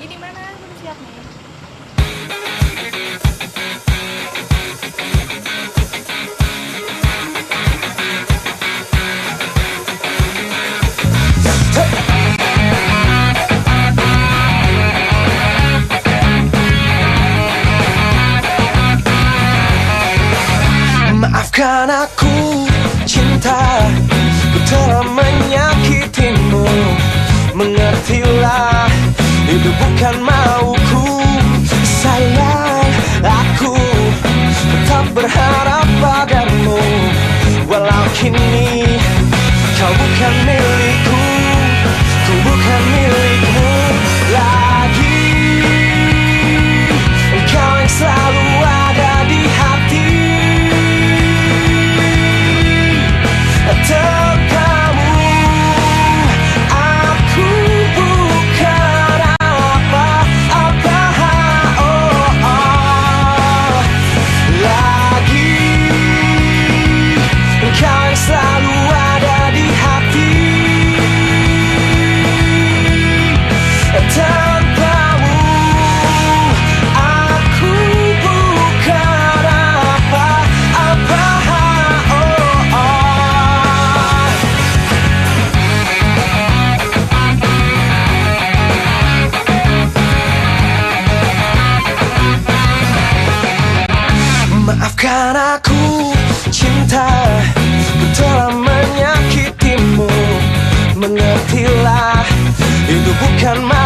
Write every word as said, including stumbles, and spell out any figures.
Ini mana? Aku udah siap nih. Maafkan aku, cinta, ku telah menyakitimu. Mengertilah, itu bukan mauku. Sayang, aku tetap berharap padamu. Walau kini kau bukan milikku, ku bukan milikmu lagi. Engkau yang selalu ada di hati. Untuk kamu, aku bukan apa-apa, oh, oh. Lagi, engkau yang selalu ada di hati. Tanpamu, aku bukan apa-apa, oh, oh. Maafkan aku, cinta, ku telah menyakitimu. Mengertilah, itu bukan